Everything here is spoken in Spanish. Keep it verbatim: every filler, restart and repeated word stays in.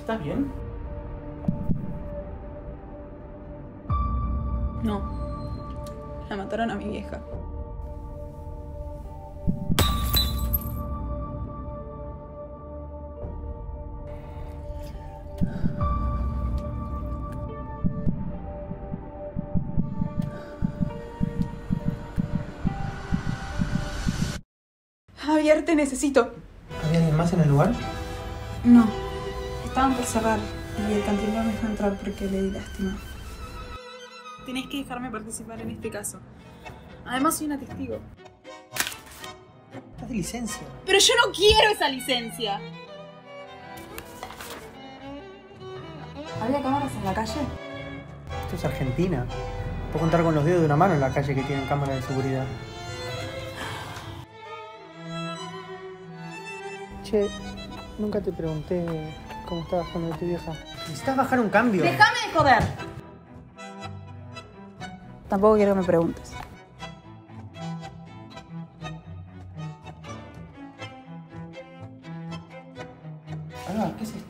¿Estás bien? No. La mataron a mi vieja. Javier, te necesito. ¿Había alguien más en el lugar? No. Estaban por cerrar y el cantinero me dejó entrar porque le di lástima. Tenés que dejarme participar en este caso. Además soy una testigo. Estás de licencia. Pero yo no quiero esa licencia. ¿Había cámaras en la calle? Esto es Argentina. Puedo contar con los dedos de una mano en la calle que tienen cámaras de seguridad. Che, nunca te pregunté cómo estaba bajando de tu vieja. Necesitas bajar un cambio. ¡Déjame de joder! Tampoco quiero que me preguntes. Ah, ¿qué es esto?